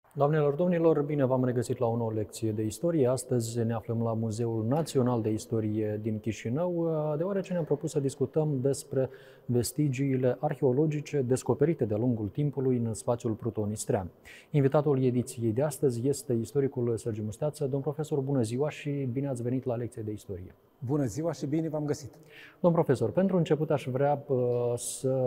Doamnelor, domnilor, bine v-am regăsit la o nouă lecție de istorie. Astăzi ne aflăm la Muzeul Național de Istorie din Chișinău, deoarece ne-am propus să discutăm despre vestigiile arheologice descoperite de-a lungul timpului în spațiul prutonistrian. Invitatul ediției de astăzi este istoricul Sergiu Musteață. Domn profesor, bună ziua și bine ați venit la lecție de istorie. Bună ziua și bine v-am găsit. Domn profesor, pentru început aș vrea să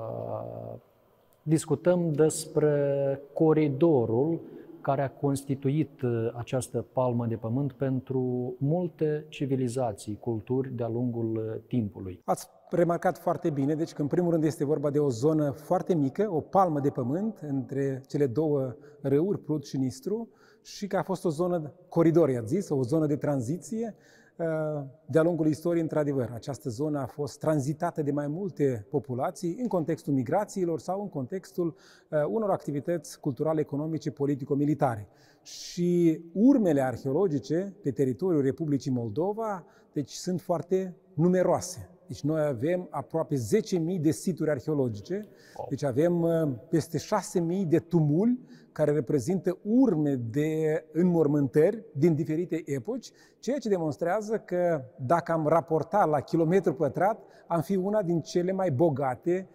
discutăm despre coridorul care a constituit această palmă de pământ pentru multe civilizații, culturi de-a lungul timpului. Ați remarcat foarte bine, deci că în primul rând este vorba de o zonă foarte mică, o palmă de pământ între cele două râuri, Prut și Nistru, și că a fost o zonă coridor, i-ați zis, o zonă de tranziție. De-a lungul istoriei, într-adevăr, această zonă a fost tranzitată de mai multe populații în contextul migrațiilor sau în contextul unor activități culturale, economice, politico-militare. Și urmele arheologice pe teritoriul Republicii Moldova, deci sunt foarte numeroase. Deci noi avem aproape 10.000 de situri arheologice, deci avem peste 6.000 de tumuli care reprezintă urme de înmormântări din diferite epoci, ceea ce demonstrează că dacă am raporta la kilometru pătrat, am fi una din cele mai bogate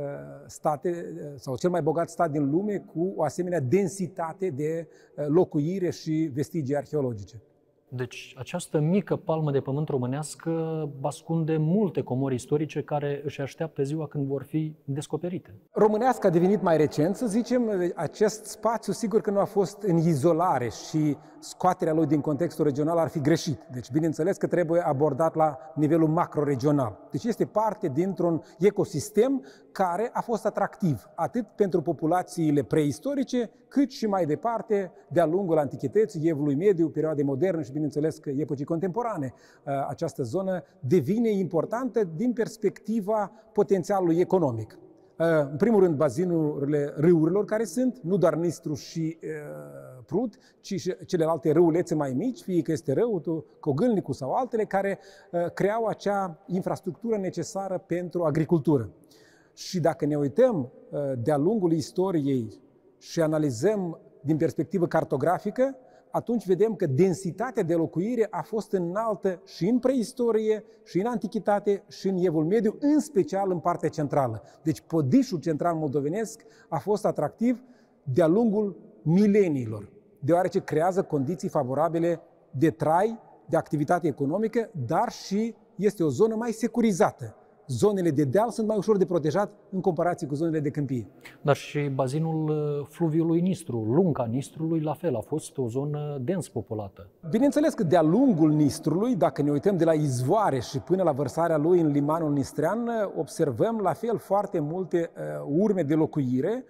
state sau cel mai bogat stat din lume cu o asemenea densitate de locuire și vestigii arheologice. Deci această mică palmă de pământ românească ascunde multe comori istorice care își așteaptă ziua când vor fi descoperite. Românească a devenit mai recent, să zicem, acest spațiu sigur că nu a fost în izolare și scoaterea lui din contextul regional ar fi greșit. Deci, bineînțeles că trebuie abordat la nivelul macro-regional. Deci este parte dintr-un ecosistem care a fost atractiv, atât pentru populațiile preistorice, cât și mai departe, de-a lungul antichității, evului mediu, perioadei moderne și, bineînțeles, că epocii contemporane. Această zonă devine importantă din perspectiva potențialului economic. În primul rând, bazinurile râurilor care sunt, nu doar Nistru și Prut, ci și celelalte râulețe mai mici, fie că este Răutul, Cogâlnicu sau altele, care creau acea infrastructură necesară pentru agricultură. Și dacă ne uităm de-a lungul istoriei și analizăm din perspectivă cartografică, atunci vedem că densitatea de locuire a fost înaltă și în preistorie, și în antichitate, și în evul mediu, în special în partea centrală. Deci podișul central moldovenesc a fost atractiv de-a lungul mileniilor, deoarece creează condiții favorabile de trai, de activitate economică, dar și este o zonă mai securizată. Zonele de deal sunt mai ușor de protejat în comparație cu zonele de câmpie. Dar și bazinul fluviului Nistru, lunga Nistrului, la fel, a fost o zonă dens populată. Bineînțeles că de-a lungul Nistrului, dacă ne uităm de la izvoare și până la vărsarea lui în limanul nistrean, observăm la fel foarte multe urme de locuire.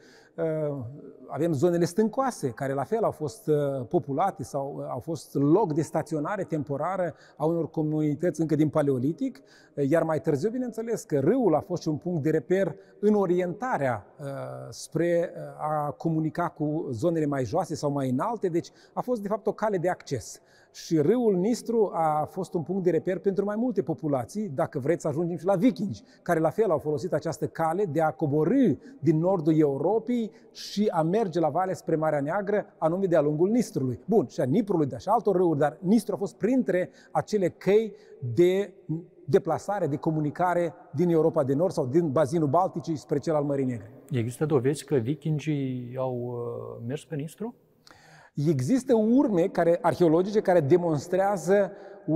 Avem zonele stâncoase, care la fel au fost populate sau au fost loc de staționare temporară a unor comunități încă din Paleolitic, iar mai târziu, bineînțeles, că râul a fost și un punct de reper în orientarea spre a comunica cu zonele mai joase sau mai înalte, deci a fost de fapt o cale de acces. Și râul Nistru a fost un punct de reper pentru mai multe populații, dacă vreți să ajungem și la vikingi, care la fel au folosit această cale de a coborî din nordul Europei și a merge la vale spre Marea Neagră, anume de-a lungul Nistrului. Bun, și a Niprului, dar și altor râuri, dar Nistru a fost printre acele căi de deplasare, de comunicare din Europa de Nord sau din bazinul Balticii spre cel al Mării Negre. Există dovezi că vikingii au mers pe Nistru? Există urme arheologice care demonstrează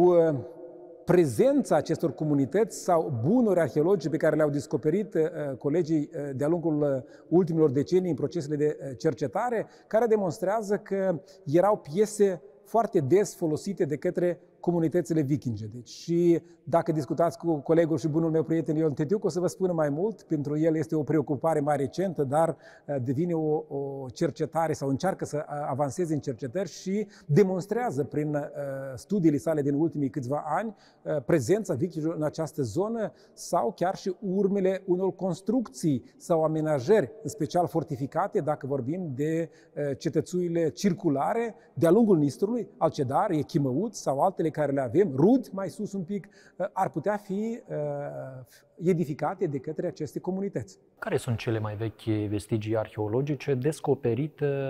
prezența acestor comunități sau bunuri arheologice pe care le-au descoperit colegii de-a lungul ultimilor decenii în procesele de cercetare, care demonstrează că erau piese foarte des folosite de către comunitățile vikinge. Deci, și dacă discutați cu colegul și bunul meu prieten Ion Tetiuc, o să vă spună mai mult. Pentru el este o preocupare mai recentă, dar devine o cercetare sau încearcă să avanseze în cercetări și demonstrează prin studiile sale din ultimii câțiva ani prezența vikingilor în această zonă sau chiar și urmele unor construcții sau amenajări, în special fortificate, dacă vorbim de cetățuile circulare de-a lungul Nistrului, Alcedar, Echimăuț sau altele care le avem, Rud, mai sus un pic, ar putea fi edificate de către aceste comunități. Care sunt cele mai vechi vestigii arheologice descoperite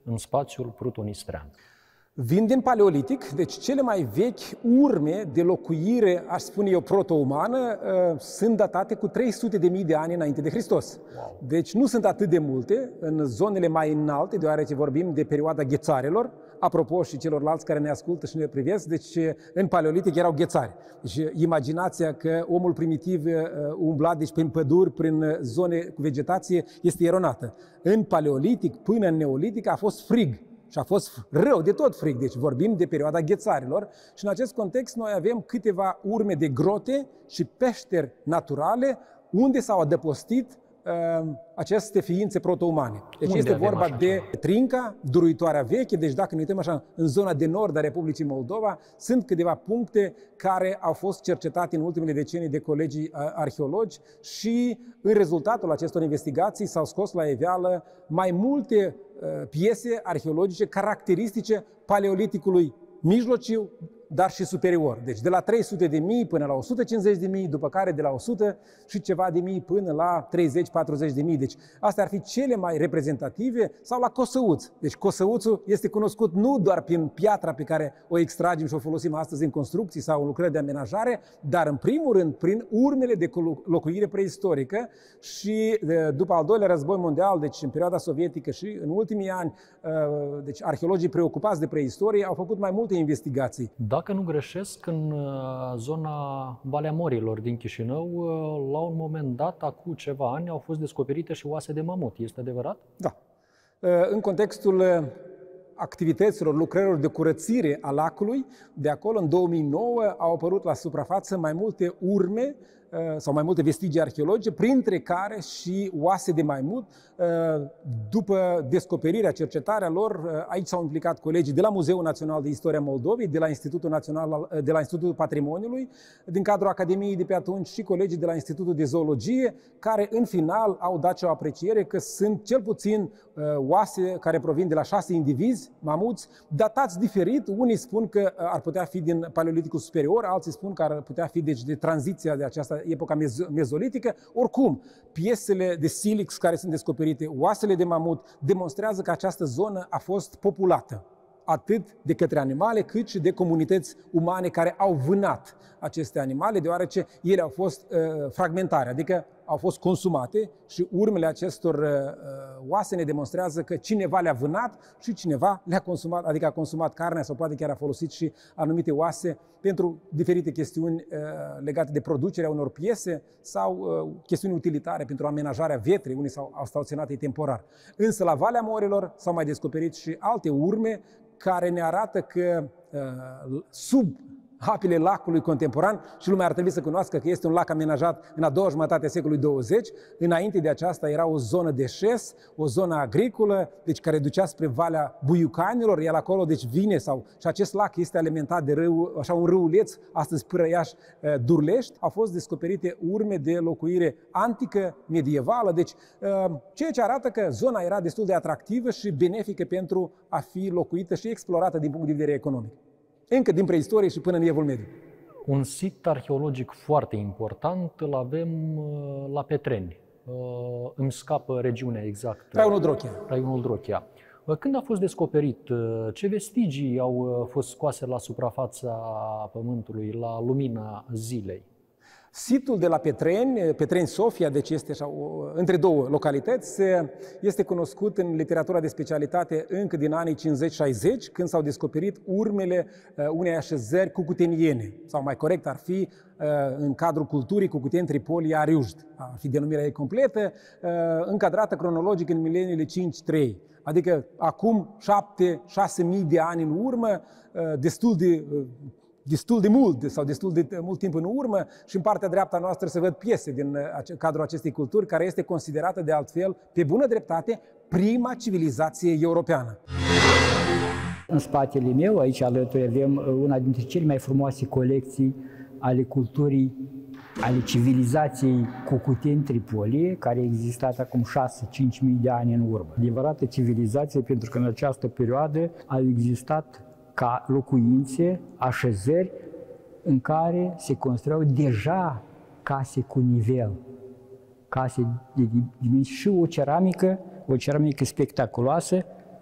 în spațiul prutonistrian? Vin din Paleolitic, deci cele mai vechi urme de locuire, aș spune eu, proto-umană, sunt datate cu 300.000 de ani înainte de Hristos. Wow. Deci nu sunt atât de multe în zonele mai înalte, deoarece vorbim de perioada ghețarelor. Apropo și celorlalți care ne ascultă și ne privesc, deci în Paleolitic erau ghețari. Deci imaginația că omul primitiv umbla deci prin păduri, prin zone cu vegetație, este eronată. În Paleolitic până în Neolitic a fost frig. Și a fost rău de tot frig, deci vorbim de perioada ghețarilor și în acest context noi avem câteva urme de grote și peșteri naturale unde s-au adăpostit aceste ființe proto-umane. Deci unde este vorba așa de Trinca, Duruitoarea Veche, deci dacă ne uităm așa în zona de nord a Republicii Moldova, sunt câteva puncte care au fost cercetate în ultimele decenii de colegii arheologi și în rezultatul acestor investigații s-au scos la iveală mai multe piese arheologice caracteristice Paleoliticului mijlociu, dar și superior. Deci de la 300.000 până la 150.000, după care de la 100 și ceva de mii până la 30-40.000. Deci astea ar fi cele mai reprezentative, sau la Cosăuț. Deci Cosăuțul este cunoscut nu doar prin piatra pe care o extragem și o folosim astăzi în construcții sau în lucrări de amenajare, dar în primul rând prin urmele de locuire preistorică și după al doilea război mondial, deci în perioada sovietică și în ultimii ani, deci arheologii preocupați de preistorie au făcut mai multe investigații. Dacă nu greșesc, în zona Valea Morilor din Chișinău, la un moment dat, acum ceva ani, au fost descoperite și oase de mamut. Este adevărat? Da. În contextul activităților, lucrărilor de curățire a lacului, de acolo, în 2009, au apărut la suprafață mai multe urme sau mai multe vestigii arheologice, printre care și oase de maimut. După descoperirea, cercetarea lor, aici s-au implicat colegii de la Muzeul Național de Istoria Moldovei, de la Institutul Patrimoniului, din cadrul Academiei de pe atunci și colegii de la Institutul de Zoologie, care în final au dat o apreciere că sunt cel puțin oase care provin de la 6 indivizi, mamuți, datați diferit. Unii spun că ar putea fi din Paleoliticul superior, alții spun că ar putea fi deci de tranziția de această epoca mezolitică. Oricum, piesele de silix care sunt descoperite, oasele de mamut, demonstrează că această zonă a fost populată atât de către animale, cât și de comunități umane care au vânat aceste animale, deoarece ele au fost fragmentare, adică au fost consumate și urmele acestor oase ne demonstrează că cineva le-a vânat și cineva le-a consumat, adică a consumat carnea sau poate chiar a folosit și anumite oase pentru diferite chestiuni legate de producerea unor piese sau chestiuni utilitare pentru amenajarea vetrei, unii au stat ținate temporar. Însă la Valea Morilor s-au mai descoperit și alte urme care ne arată că sub apele lacului contemporan, și lumea ar trebui să cunoască că este un lac amenajat în a doua jumătate a secolului 20. Înainte de aceasta era o zonă de șes, o zonă agricolă, deci care ducea spre Valea Buiucanilor, iar acolo deci vine și acest lac este alimentat de râu, așa un râuleț, astăzi Pârăiaș Durlești. Au fost descoperite urme de locuire antică, medievală, deci ceea ce arată că zona era destul de atractivă și benefică pentru a fi locuită și explorată din punct de vedere economic. Încă din preistorie și până în Evul Mediu. Un sit arheologic foarte important îl avem la Petreni. Îmi scapă regiunea exact. Raionul Drochia. Raionul Drochia. Când a fost descoperit? Ce vestigii au fost scoase la suprafața pământului, la lumina zilei? Situl de la Petreni Sofia, deci este așa, între două localități, este cunoscut în literatura de specialitate încă din anii 50-60, când s-au descoperit urmele unei așezări cucuteniene, sau mai corect ar fi în cadrul culturii cucuteni Tripolia Ariujd, ar fi denumirea ei completă, încadrată cronologic în mileniile 5-3. Adică acum 7-6.000 de ani în urmă, destul de mult sau destul de mult timp în urmă, și în partea dreaptă noastră se văd piese din cadrul acestei culturi, care este considerată de altfel, pe bună dreptate, prima civilizație europeană. În spatele meu, aici alături, avem una dintre cele mai frumoase colecții ale culturii, ale civilizației Cucuteni-Tripolie, care a existat acum 6-5.000 de ani în urmă. Adevărată civilizație, pentru că în această perioadă au existat ca locuințe, așezări în care se construiau deja case cu nivel, case de dimensiuni și o ceramică spectaculoasă,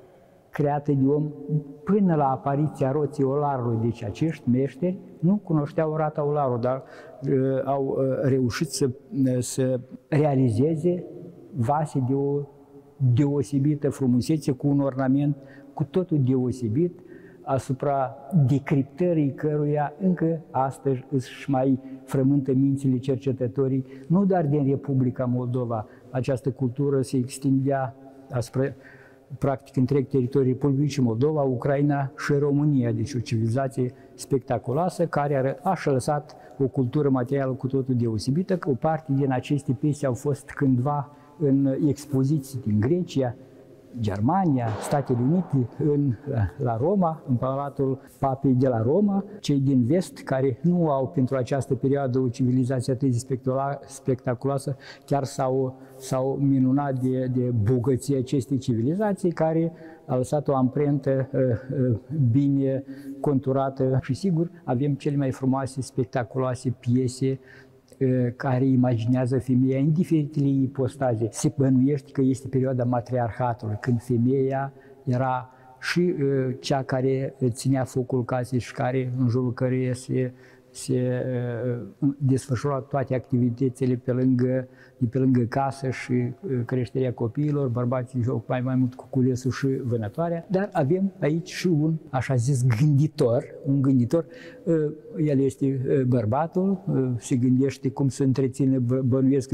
creată de om până la apariția roții olarului. Deci acești meșteri nu cunoșteau rata olarului, dar au reușit să realizeze vase de o deosebită frumusețe, cu un ornament cu totul deosebit, asupra decriptării căruia încă astăzi își mai frământă mințile cercetătorii, nu doar din Republica Moldova. Această cultură se extindea asupra, practic, întreg teritoriul Republicii Moldova, Ucraina și România. Deci o civilizație spectaculoasă care a lăsat o cultură materială cu totul deosebită. O parte din aceste piese au fost cândva în expoziții din Grecia, Germania, Statele Unite, la Roma, în Palatul Papei de la Roma. Cei din vest, care nu au pentru această perioadă o civilizație atât de spectaculoasă, chiar s-au minunat de bogăția acestei civilizații, care a lăsat o amprentă bine conturată. Și sigur, avem cele mai frumoase, spectaculoase piese care imaginează femeia în diferitele ipostaze. Se bănuiește că este perioada matriarhatului, când femeia era și cea care ținea focul casei și care, în jurul căreia se desfășura toate activitățile de pe lângă casă și creșterea copiilor, bărbații se ocupau mai mult cu culesul și vânătoarea, dar avem aici și un, așa zis, un gânditor. El este bărbatul, se gândește cum să întreține, bănuiesc,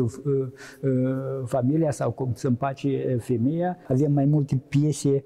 familia sau cum să împace femeia. Avem mai multe piese,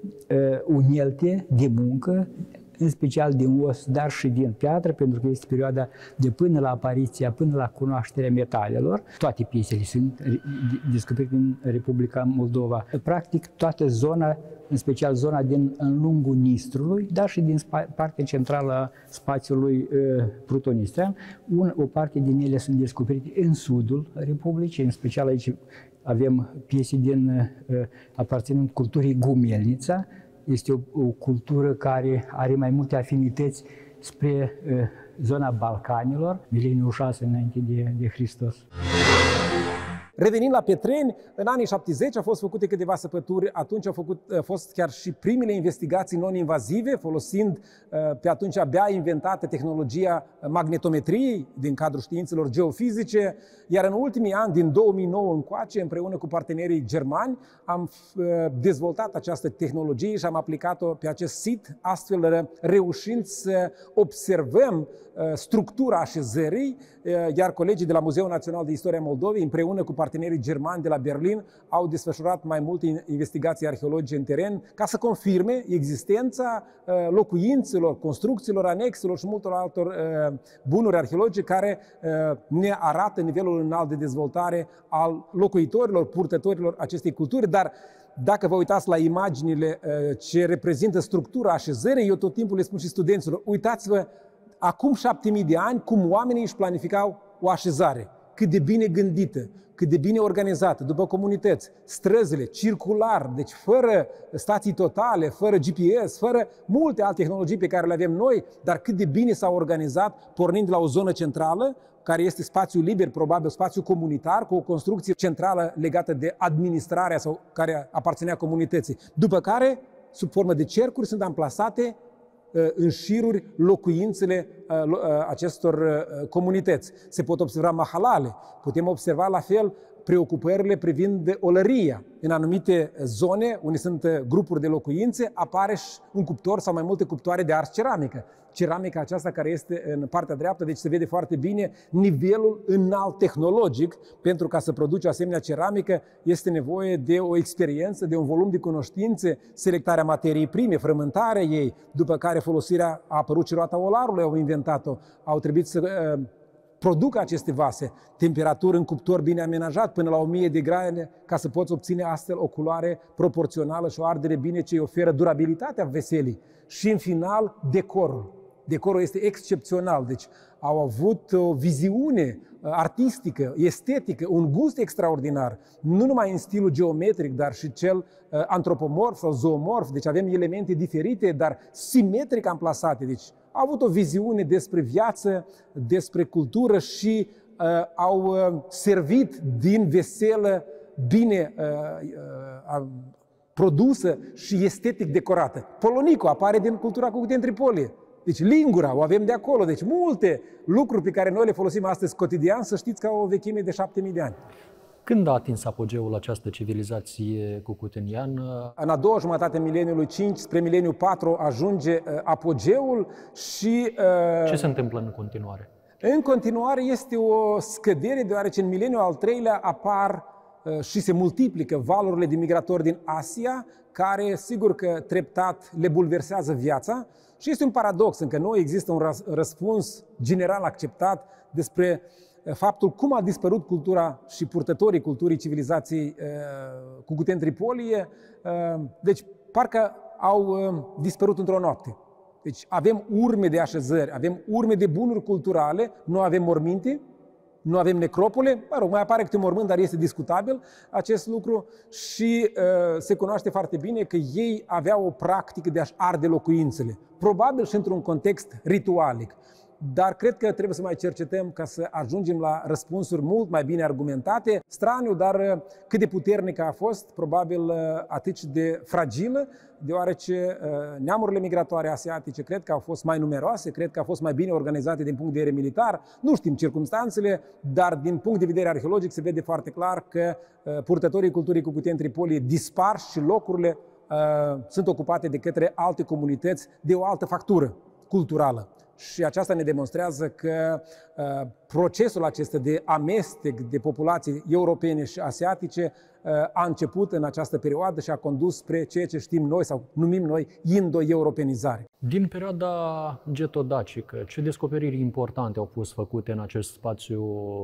unelte de muncă, în special din os, dar și din piatră, pentru că este perioada de până la apariția, până la cunoașterea metalelor. Toate piesele sunt descoperite în Republica Moldova. Practic, toată zona, în special zona în lungul Nistrului, dar și din partea centrală a spațiului prutonistrian. O parte din ele sunt descoperite în sudul Republicii, în special aici avem piese aparținând culturii Gumelnița. Este o cultură care are mai multe afinități spre zona Balcanilor, mileniul 6 înainte de Hristos. Revenind la Petreni, în anii 70 au fost făcute câteva săpături, atunci au fost chiar și primele investigații non-invazive, folosind pe atunci abia inventată tehnologia magnetometriei din cadrul științelor geofizice, iar în ultimii ani, din 2009 încoace, împreună cu partenerii germani, am dezvoltat această tehnologie și am aplicat-o pe acest sit, astfel reușind să observăm structura așezării, iar colegii de la Muzeul Național de Istoria Moldovei, împreună cu partenerii germani de la Berlin, au desfășurat mai multe investigații arheologice în teren ca să confirme existența locuințelor, construcțiilor, anexelor și multor altor bunuri arheologice care ne arată nivelul înalt de dezvoltare al locuitorilor, purtătorilor acestei culturi, dar dacă vă uitați la imaginile ce reprezintă structura așezării, eu tot timpul le spun și studenților, uitați-vă acum 7000 de ani cum oamenii își planificau o așezare, cât de bine gândită, cât de bine organizată, după comunități, străzile, circular, deci fără stații totale, fără GPS, fără multe alte tehnologii pe care le avem noi, dar cât de bine s-au organizat, pornind de la o zonă centrală, care este spațiu liber, probabil spațiu comunitar, cu o construcție centrală legată de administrarea sau care aparținea comunității. După care, sub formă de cercuri, sunt amplasate în șiruri locuințele acestor comunități. Se pot observa mahalale, putem observa la fel preocupările privind olăria. În anumite zone unde sunt grupuri de locuințe apare și un cuptor sau mai multe cuptoare de ars ceramică. Ceramica aceasta care este în partea dreaptă, deci se vede foarte bine nivelul înalt tehnologic. Pentru ca să produci o asemenea ceramică este nevoie de o experiență, de un volum de cunoștințe, selectarea materiei prime, frământarea ei, după care folosirea a apărut și roata olarului, au inventat-o, au trebuit să producă aceste vase, temperatură în cuptor bine amenajat, până la 1000 de grade, ca să poți obține astfel o culoare proporțională și o ardere bine ce îi oferă durabilitatea veselii. Și în final, decorul. Decorul este excepțional, deci au avut o viziune artistică, estetică, un gust extraordinar, nu numai în stilul geometric, dar și cel antropomorf sau zoomorf, deci avem elemente diferite, dar simetric amplasate, deci au avut o viziune despre viață, despre cultură și au servit din veselă bine produsă și estetic decorată. Polonicul apare din cultura Cucuteni Tripolie. Deci lingura o avem de acolo. Deci multe lucruri pe care noi le folosim astăzi cotidian, să știți că au o vechime de 7000 de ani. Când a atins apogeul această civilizație cucuteniană? În a doua jumătate a mileniului 5 spre mileniul 4 ajunge apogeul și... Ce se întâmplă în continuare? În continuare este o scădere, deoarece în mileniul al treilea apar și se multiplică valurile de migratori din Asia, care sigur că treptat le bulversează viața și este un paradox, încă nu există un răspuns general acceptat despre faptul cum a dispărut cultura și purtătorii culturii civilizației Cucuteni Tripolie. Deci parcă au dispărut într-o noapte. Deci avem urme de așezări, avem urme de bunuri culturale, nu avem morminte, nu avem necropole, mă rog, mai apare câte un mormânt, dar este discutabil acest lucru și se cunoaște foarte bine că ei aveau o practică de a-și arde locuințele, probabil și într-un context ritualic. Dar cred că trebuie să mai cercetăm ca să ajungem la răspunsuri mult mai bine argumentate. Straniu, dar cât de puternică a fost, probabil atât de fragilă, deoarece neamurile migratoare asiatice cred că au fost mai numeroase, cred că au fost mai bine organizate din punct de vedere militar. Nu știm circumstanțele, dar din punct de vedere arheologic se vede foarte clar că purtătorii culturii Cucuteni Tripolie dispar și locurile sunt ocupate de către alte comunități de o altă factură culturală. Și aceasta ne demonstrează că procesul acesta de amestec de populații europene și asiatice a început în această perioadă și a condus spre ceea ce știm noi sau numim noi indo-europenizare. Din perioada getodacică, ce descoperiri importante au fost făcute în acest spațiu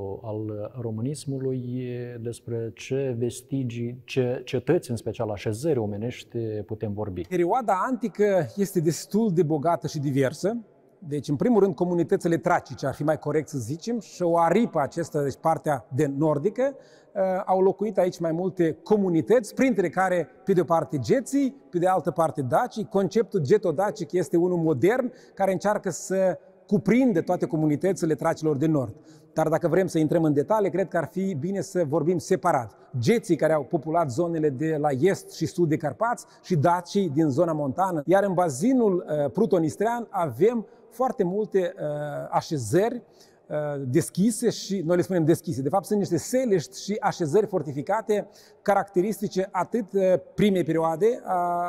al românismului, despre ce vestigii, ce cetăți, în special așezări omenești, putem vorbi? Perioada antică este destul de bogată și diversă. Deci, în primul rând, comunitățile tracice, ar fi mai corect să zicem, și o aripă acesta, deci partea de nordică, au locuit aici mai multe comunități, printre care, pe de o parte, geții, pe de altă parte, dacii. Conceptul getodacic este unul modern, care încearcă să cuprinde toate comunitățile tracilor de nord. Dar dacă vrem să intrăm în detalii, cred că ar fi bine să vorbim separat. Geții care au populat zonele de la est și sud de Carpați și dacii din zona montană. Iar în bazinul prutonistrian avem foarte multe așezări deschise și, noi le spunem deschise, de fapt sunt niște selești și așezări fortificate caracteristice atât primei perioade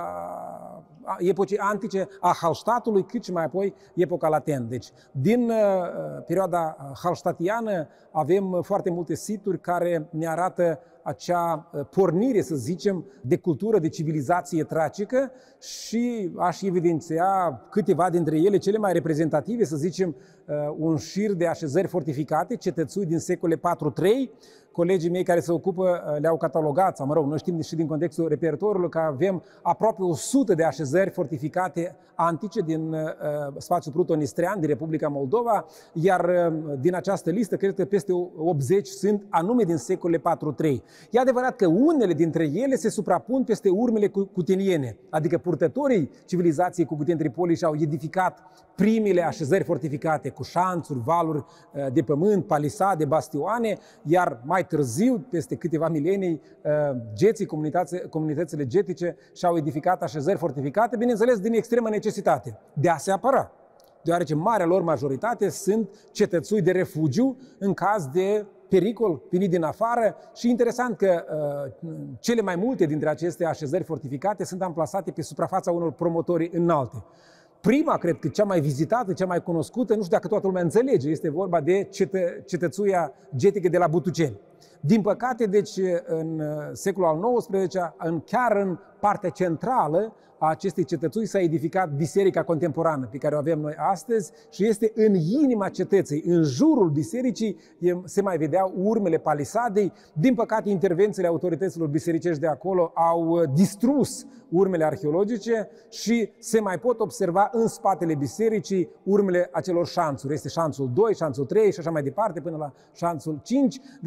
a epocii antice a Hallstatului, cât și mai apoi epoca latenă. Deci, din perioada hallstatiană avem foarte multe situri care ne arată acea pornire, să zicem, de cultură, de civilizație tracică și aș evidenția câteva dintre ele, cele mai reprezentative, să zicem, un șir de așezări fortificate, cetățui din secole 4-3. Colegii mei care se ocupă le-au catalogat, sau mă rog, noi știm și din contextul repertoriului că avem aproape 100 de așezări fortificate antice din spațiul prutonistrian, din Republica Moldova, iar din această listă, cred că peste 80 sunt anume din secolele 4-3. E adevărat că unele dintre ele se suprapun peste urmele cucuteniene, adică purtătorii civilizației Cucuteni Tripolie și-au edificat primele așezări fortificate cu șanțuri, valuri de pământ, palisade, bastioane, iar mai târziu, peste câteva milenii, geții, comunitățile getice și-au edificat așezări fortificate, bineînțeles din extremă necesitate de a se apăra, deoarece marea lor majoritate sunt cetățui de refugiu în caz de pericol venit din afară și interesant că cele mai multe dintre aceste așezări fortificate sunt amplasate pe suprafața unor promontorii înalte. Prima, cred că cea mai vizitată, cea mai cunoscută, nu știu dacă toată lumea înțelege, este vorba de cetățuia getică de la Butuceni. Din păcate, deci, în secolul al XIX-lea, chiar în partea centrală a acestei cetățui s-a edificat biserica contemporană pe care o avem noi astăzi și este în inima cetății, în jurul bisericii se mai vedeau urmele palisadei. Din păcate, intervențiile autorităților bisericești de acolo au distrus urmele arheologice și se mai pot observa în spatele bisericii urmele acelor șanțuri. Este șanțul 2, șanțul 3 și așa mai departe până la șanțul 5. Deci, practic,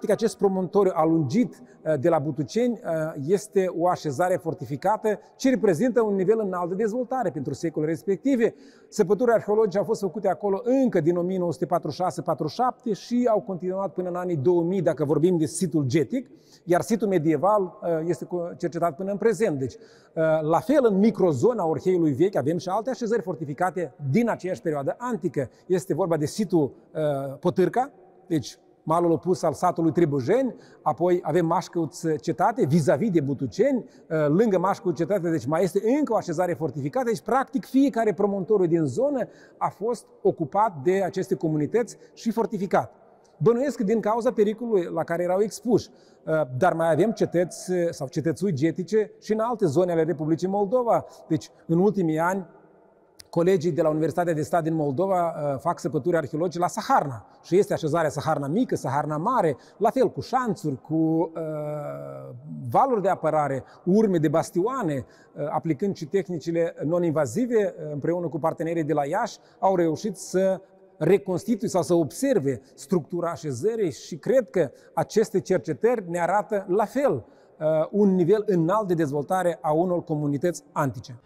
practic, acest promontoriu alungit de la Butuceni este o așezare fortificată ce reprezintă un nivel înalt de dezvoltare pentru secolele respective. Săpăturile arheologice au fost făcute acolo încă din 1946-47 și au continuat până în anii 2000, dacă vorbim de situl getic, iar situl medieval este cercetat până în prezent. Deci, la fel, în microzona Orheiului Vechi avem și alte așezări fortificate din aceeași perioadă antică. Este vorba de situl Potârca, deci malul opus al satului Tribujeni, apoi avem Mașcăuț cetate, vis-a-vis de Butuceni, lângă Mașcăuț cetate, deci mai este încă o așezare fortificată, deci practic fiecare promontoriu din zonă a fost ocupat de aceste comunități și fortificat. Bănuiesc din cauza pericolului la care erau expuși, dar mai avem cetăți sau cetățui getice și în alte zone ale Republicii Moldova. Deci, în ultimii ani, colegii de la Universitatea de Stat din Moldova fac săpături arheologice la Saharna și este așezarea Saharna mică, Saharna mare, la fel cu șanțuri, cu valuri de apărare, urme de bastioane, aplicând și tehnicile non-invazive, împreună cu partenerii de la Iași, au reușit să reconstituie sau să observe structura așezării și cred că aceste cercetări ne arată la fel un nivel înalt de dezvoltare a unor comunități antice.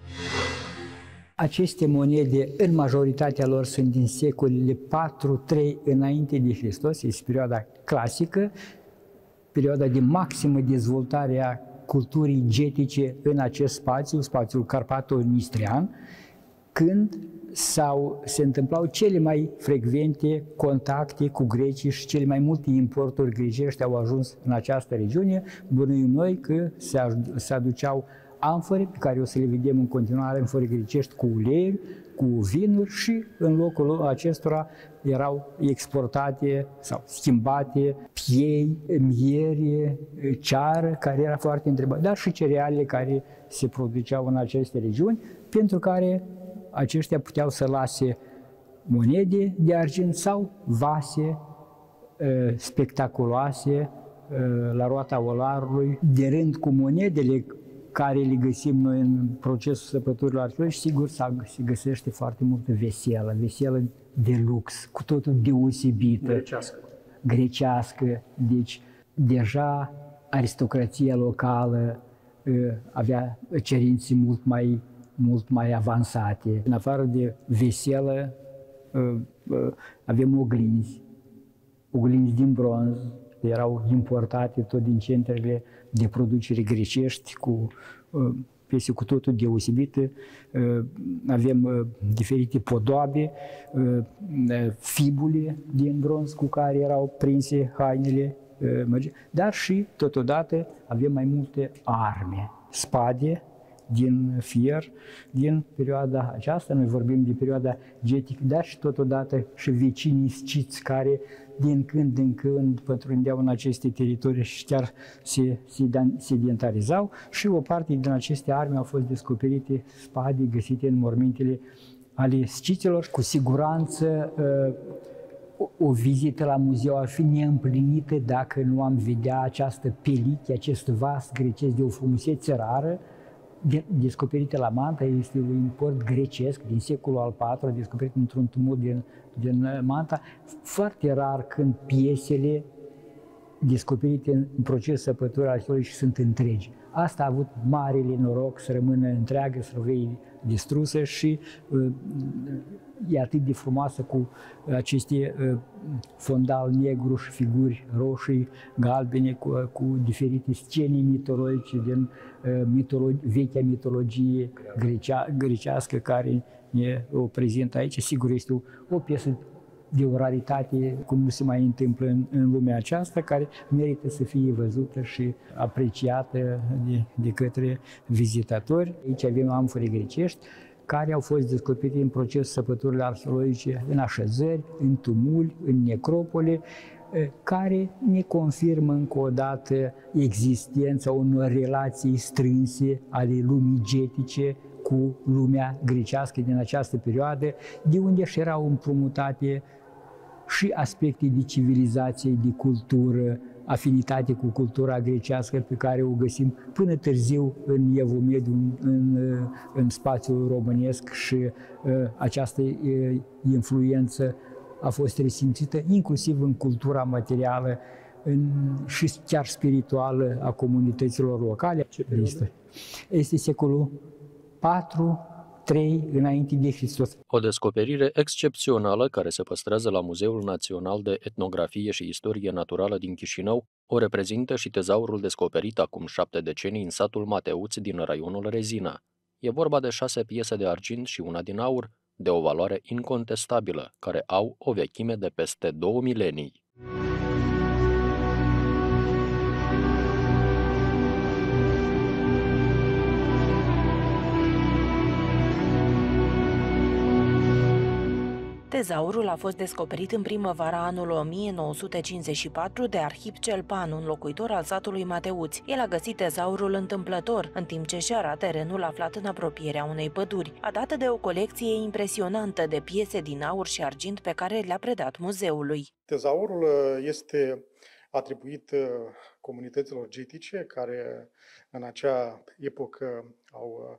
Aceste monede, în majoritatea lor, sunt din secolele 4-3 înainte de Hristos, este perioada clasică, perioada de maximă dezvoltare a culturii getice în acest spațiu, spațiul carpato-nistrian, când se întâmplau cele mai frecvente contacte cu grecii și cele mai multe importuri grecești au ajuns în această regiune. Bănuim noi că se aduceau amfore, pe care o să le vedem în continuare, amfore grecești cu uleiuri, cu vinuri și în locul acestora erau exportate sau schimbate piei, miere, ceară, care era foarte întrebată, dar și cerealele care se produceau în aceste regiuni, pentru care aceștia puteau să lase monede de argint sau vase spectaculoase la roata olarului, de rând cu monedele care le găsim noi în procesul săpăturilor arheologice, sigur se găsește foarte multă veselă de lux, cu totul deosebită, grecească. Deci deja aristocrația locală avea cerințe mult mai avansate. În afară de veselă, avem oglinzi din bronz, erau importate tot din centrele de producere grecești, cu piese cu totul deosebite. Avem diferite podoabe, fibule din bronz cu care erau prinse hainele, dar și totodată avem mai multe arme, spade din fier, din perioada aceasta, noi vorbim de perioada getică, dar și totodată și vecinii sciți care din când în când pătrundeau în aceste teritorii și chiar se sedentarizau și o parte din aceste arme au fost descoperite, spade găsite în mormintele ale sciților. Cu siguranță o vizită la muzeu ar fi neîmplinită dacă nu am vedea această peliche, acest vas grecesc de o frumusețe rară, descoperită la Manta. Este un import grecesc din secolul al IV, descoperit într-un tumult din Manta. Foarte rar când piesele descoperite în proces săpături arheologice sunt întregi. Asta a avut marele noroc să rămână întreagă, să fie distrusă și e atât de frumoasă cu aceste fondal negru și figuri roșii, galbene, cu diferite scene mitologice din vechea mitologie grecească care ne o prezintă aici. Sigur, este o piesă de o raritate, cum nu se mai întâmplă în lumea aceasta, care merită să fie văzută și apreciată de către vizitatori. Aici avem amfore grecești care au fost descoperite în procesul săpăturilor arheologice, în așezări, în tumuli, în necropole, care ne confirmă încă o dată existența unor relații strânse ale lumii getice cu lumea grecească din această perioadă, de unde și erau împrumutate și aspecte de civilizație, de cultură, afinitate cu cultura grecească pe care o găsim până târziu în Evul Mediu, în spațiul românesc și această influență a fost resimțită inclusiv în cultura materială și chiar spirituală a comunităților locale. Este secolul 4-3 înainte de Hristos. O descoperire excepțională care se păstrează la Muzeul Național de Etnografie și Istorie Naturală din Chișinău o reprezintă și tezaurul descoperit acum 7 decenii în satul Mateuți din raionul Rezina. E vorba de 6 piese de argint și una din aur, de o valoare incontestabilă, care au o vechime de peste 2 milenii. Tezaurul a fost descoperit în primăvara anului 1954 de Arhip Celpan, un locuitor al satului Mateuți. El a găsit tezaurul întâmplător, în timp ce și era terenul aflat în apropierea unei păduri. A dat de o colecție impresionantă de piese din aur și argint pe care le-a predat muzeului. Tezaurul este atribuit comunităților getice care în acea epocă au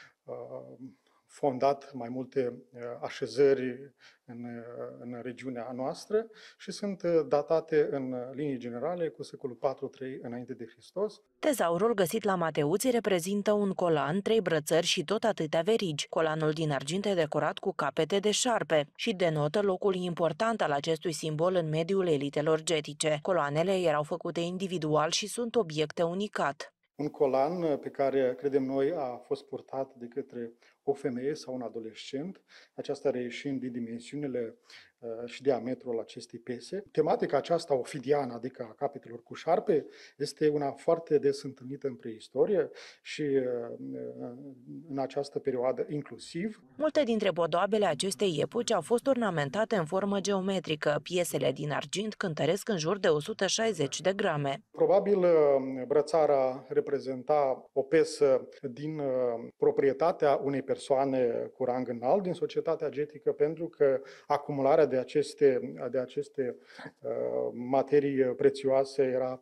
fondat mai multe așezări în regiunea noastră și sunt datate în linii generale cu secolul 4-3 înainte de Hristos. Tezaurul găsit la Mateuți reprezintă un colan, 3 brățări și tot atâtea verigi. Colanul din argint e decorat cu capete de șarpe și denotă locul important al acestui simbol în mediul elitelor getice. Coloanele erau făcute individual și sunt obiecte unicat. Un colan pe care, credem noi, a fost purtat de către o femeie sau un adolescent, aceasta reieșind din dimensiunile și diametrul acestei piese. Tematica aceasta ofidiană, adică a capetelor cu șarpe, este una foarte des întâlnită în preistorie și în această perioadă inclusiv. Multe dintre podoabele acestei epoci au fost ornamentate în formă geometrică. Piesele din argint cântăresc în jur de 160 de grame. Probabil brățara reprezenta o piesă din proprietatea unei persoane cu rang înalt din societatea getică, pentru că acumularea de aceste materii prețioase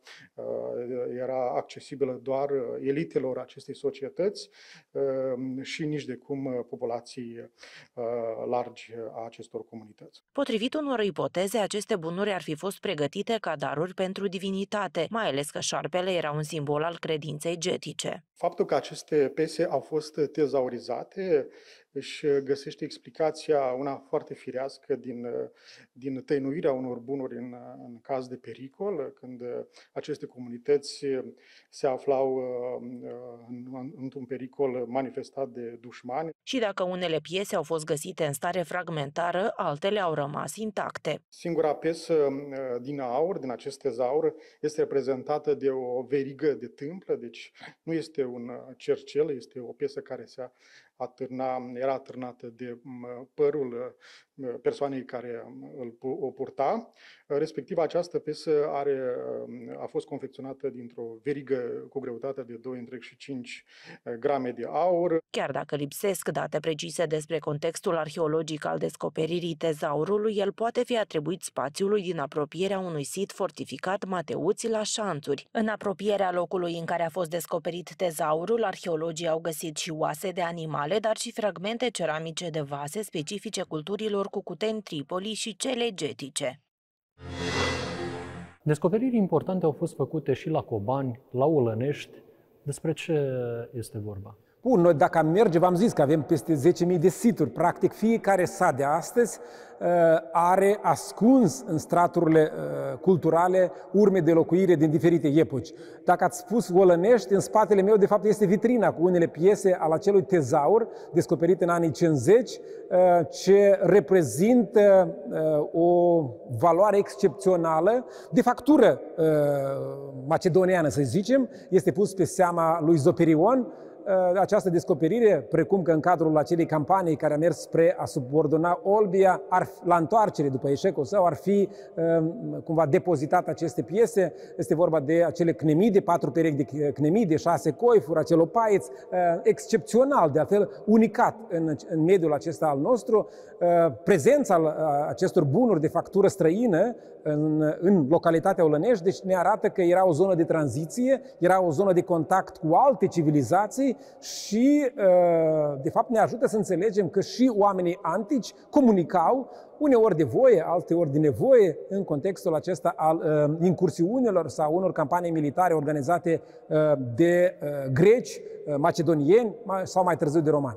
era accesibilă doar elitelor acestei societăți și nici de cum populații largi a acestor comunități. Potrivit unor ipoteze, aceste bunuri ar fi fost pregătite ca daruri pentru divinitate, mai ales că șarpele era un simbol al credinței getice. Faptul că aceste piese au fost tezaurizate își găsește explicația, una foarte firească, din tăinuirea unor bunuri în caz de pericol, când aceste comunități se aflau într-un pericol manifestat de dușmani. Și dacă unele piese au fost găsite în stare fragmentară, altele au rămas intacte. Singura piesă din aur, din acest tezaur, este reprezentată de o verigă de tâmplă, deci nu este un cercel, este o piesă care era atârnată de părul persoanei care o purta. Respectiv, această piesă a fost confecționată dintr-o verigă cu greutate de 2,5 grame de aur. Chiar dacă lipsesc date precise despre contextul arheologic al descoperirii tezaurului, el poate fi atribuit spațiului din apropierea unui sit fortificat Mateuți la Șanțuri. În apropierea locului în care a fost descoperit tezaurul, arheologii au găsit și oase de animale, dar și fragmente ceramice de vase specifice culturilor Cucuteni, Tripoli și cele getice. Descoperiri importante au fost făcute și la Cobani, la Olănești. Despre ce este vorba? Bun, noi dacă am merge, v-am zis că avem peste 10.000 de situri. Practic, fiecare sat de astăzi are ascuns în straturile culturale urme de locuire din diferite epoci. Dacă ați spus Olănești, în spatele meu, de fapt, este vitrina cu unele piese al acelui tezaur descoperit în anii 50, ce reprezintă o valoare excepțională de factură macedoniană, să zicem. Este pus pe seama lui Zoperion. Această descoperire, precum că în cadrul acelei campanii care a mers spre a subordona Olbia, la întoarcere după eșecul său, ar fi cumva depozitat aceste piese. Este vorba de acele cnemide, 4 perechi de cnemide, 6 coifuri, acel opaiț, excepțional, de altfel unicat în mediul acesta al nostru. Prezența acestor bunuri de factură străină în localitatea Olănești, deci ne arată că era o zonă de tranziție, era o zonă de contact cu alte civilizații civilizații și, de fapt, ne ajută să înțelegem că și oamenii antici comunicau, uneori de voie, alteori de nevoie, în contextul acesta al incursiunilor sau unor campanii militare organizate de greci, macedonieni sau mai târziu de romani.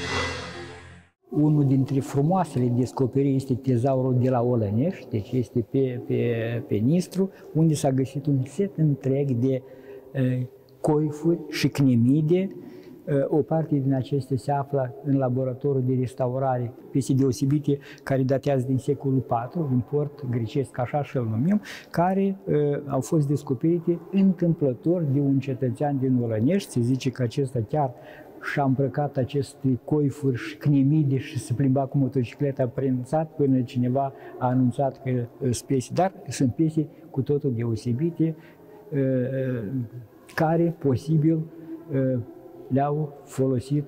Unul dintre frumoasele descoperiri este tezaurul de la Olănești, deci este pe Nistru, unde s-a găsit un set întreg de coifuri și cnemide. O parte din acestea se află în laboratorul de restaurare, piese deosebite care datează din secolul IV, din port grecesc, așa și îl numim, care au fost descoperite întâmplător de un cetățean din Olănești. Se zice că acesta chiar și-a îmbrăcat aceste coifuri și cnemide și se plimba cu motocicleta prin sat până cineva a anunțat că sunt piese. Dar sunt piese cu totul deosebite care, posibil, le-au folosit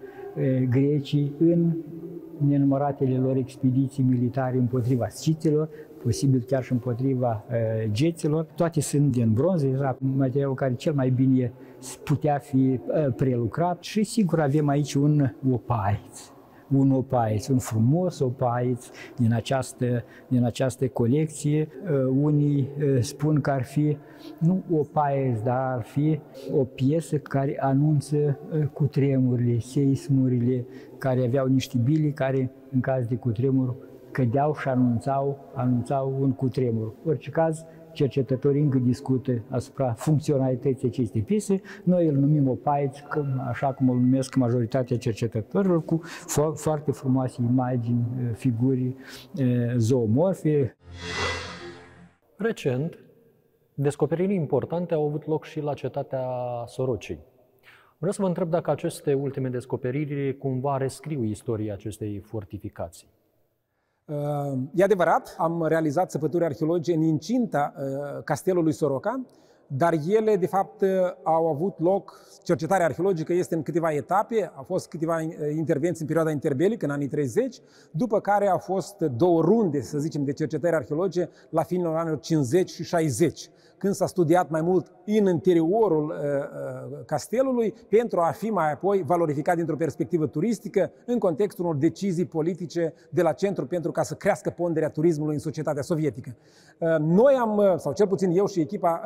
grecii în nenumăratele lor expediții militare împotriva sciților, posibil chiar și împotriva geților. Toate sunt din bronză, era materialul care cel mai bine putea fi prelucrat și sigur avem aici un opaiț, un frumos opaiț din această colecție. Unii spun că ar fi nu opaiț, dar ar fi o piesă care anunță cutremurile, seismurile, care aveau niște bili care în caz de cutremur cădeau și anunțau un cutremur. În orice caz, cercetătorii încă discută asupra funcționalității acestei piese. Noi îl numim opaiț, așa cum îl numesc majoritatea cercetătorilor, cu foarte frumoase imagini, figuri zoomorfe. Recent, descoperiri importante au avut loc și la cetatea Sorocii. Vreau să vă întreb dacă aceste ultime descoperiri cumva rescriu istoria acestei fortificații. E adevărat, am realizat săpături arheologice în incinta castelului Soroca, dar ele, de fapt, au avut loc, cercetarea arheologică este în câteva etape, au fost câteva intervenții în perioada interbelică, în anii 30, după care au fost două runde, să zicem, de cercetări arheologice la finalul anilor 50 și 60, când s-a studiat mai mult în interiorul castelului pentru a fi mai apoi valorificat dintr-o perspectivă turistică în contextul unor decizii politice de la centru pentru ca să crească ponderea turismului în societatea sovietică. Noi sau cel puțin eu și echipa,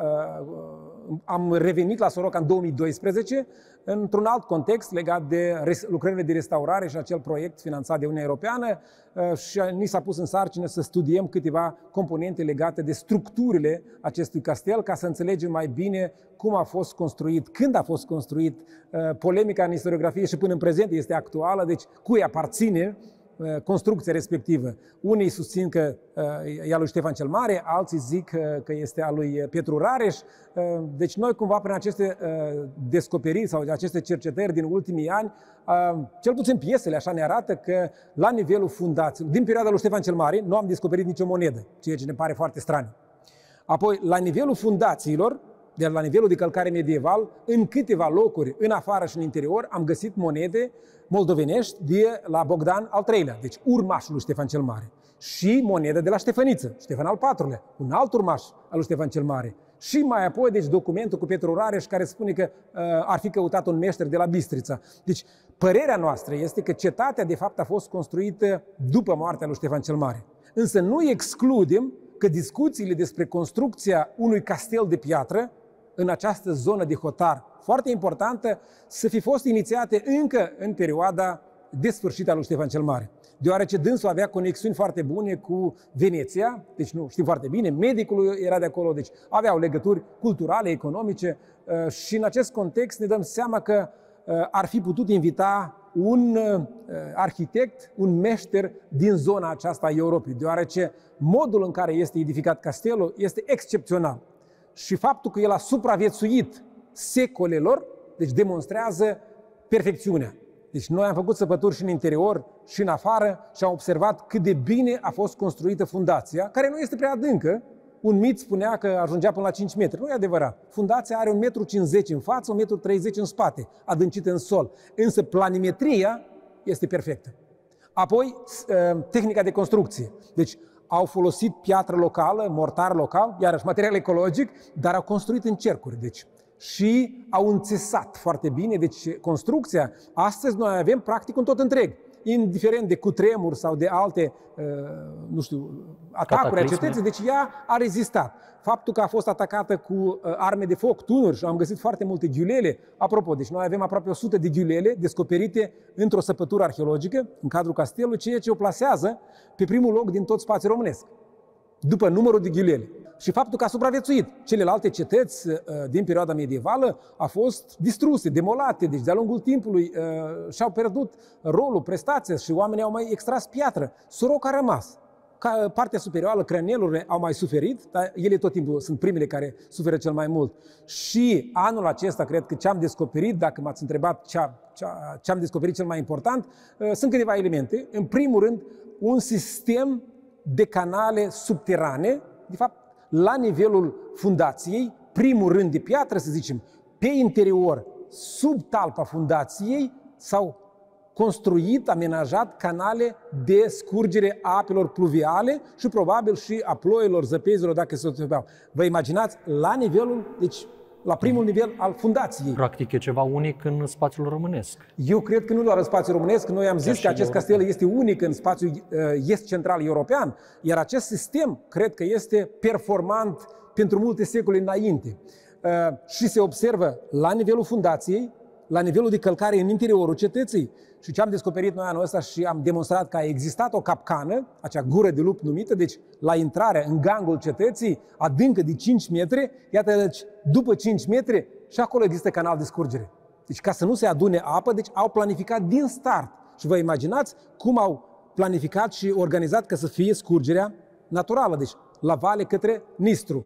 am revenit la Soroca în 2012 într-un alt context legat de lucrările de restaurare și acel proiect finanțat de Uniunea Europeană și ni s-a pus în sarcină să studiem câteva componente legate de structurile acestui castel ca să înțelegem mai bine cum a fost construit, când a fost construit. Polemica în istoriografie și până în prezent este actuală, deci cui aparține construcția respectivă. Unii susțin că e a lui Ștefan cel Mare, alții zic că este a lui Petru Rareș. Deci noi cumva prin aceste descoperiri sau aceste cercetări din ultimii ani, cel puțin piesele așa ne arată că la nivelul fundației, din perioada lui Ștefan cel Mare, nu am descoperit nicio monedă, ceea ce ne pare foarte straniu. Apoi, la nivelul fundațiilor, de la nivelul de călcare medieval, în câteva locuri, în afară și în interior, am găsit monede moldovenești de la Bogdan al III-lea, deci urmașul lui Ștefan cel Mare. Și monedă de la Ștefăniță, Ștefan al IV-lea, un alt urmaș al lui Ștefan cel Mare. Și mai apoi, deci, documentul cu Petru Rareș, care spune că ar fi căutat un meșter de la Bistrița. Deci, părerea noastră este că cetatea, de fapt, a fost construită după moartea lui Ștefan cel Mare. Însă nu excludem că discuțiile despre construcția unui castel de piatră în această zonă de hotar foarte importantă să fi fost inițiate încă în perioada de sfârșit a lui Ștefan cel Mare. Deoarece dânsul avea conexiuni foarte bune cu Veneția, deci nu știm foarte bine, medicul era de acolo, deci aveau legături culturale, economice și în acest context ne dăm seama că ar fi putut invita un arhitect, un meșter din zona aceasta a Europei, deoarece modul în care este edificat castelul este excepțional. Și faptul că el a supraviețuit secolelor, deci demonstrează perfecțiunea. Deci noi am făcut săpături și în interior și în afară și am observat cât de bine a fost construită fundația, care nu este prea adâncă. Un mit spunea că ajungea până la 5 metri. Nu e adevărat. Fundația are 1,50 m în față, 1,30 m în spate, adâncită în sol. Însă planimetria este perfectă. Apoi, tehnica de construcție. Deci, au folosit piatră locală, mortar local, iarăși material ecologic, dar au construit în cercuri. Deci, și au înțesat foarte bine. Deci construcția, astăzi noi avem practic un tot întreg. Indiferent de cutremur sau de alte, nu știu, atacuri a cetății, deci ea a rezistat. Faptul că a fost atacată cu arme de foc, tunuri, și am găsit foarte multe ghiulele. Apropo, deci noi avem aproape 100 de ghiulele descoperite într-o săpătură arheologică în cadrul castelului, ceea ce o plasează pe primul loc din tot spațiul românesc, după numărul de ghiulele. Și faptul că a supraviețuit. Celelalte cetăți din perioada medievală au fost distruse, demolate, deci de-a lungul timpului și-au pierdut rolul, prestația și oamenii au mai extras piatră. Soroca a rămas. Ca partea superioară, cranialurile au mai suferit, dar ele tot timpul sunt primele care suferă cel mai mult. Și anul acesta, cred că ce am descoperit, dacă m-ați întrebat ce am descoperit cel mai important, sunt câteva elemente. În primul rând, un sistem de canale subterane, de fapt, la nivelul fundației, primul rând de piatră, să zicem, pe interior, sub talpa fundației, s-au construit, amenajat canale de scurgere a apelor pluviale și probabil și a ploilor, zăpezilor, dacă se întâmplau. Vă imaginați, la nivelul, deci la primul nivel al fundației. Practic e ceva unic în spațiul românesc. Eu cred că nu doar în spațiul românesc, noi am zis că acest castel este unic în spațiul est-central european, iar acest sistem cred că este performant pentru multe secole înainte. Și se observă la nivelul fundației, la nivelul de călcare în interiorul cetății. Și ce am descoperit noi anul ăsta și am demonstrat că a existat o capcană, acea gură de lup numită, deci la intrarea în gangul cetății, adâncă de 5 metri, iată, deci după 5 metri și acolo există canal de scurgere. Deci ca să nu se adune apă, deci au planificat din start. Și vă imaginați cum au planificat și organizat ca să fie scurgerea naturală, deci la vale către Nistru.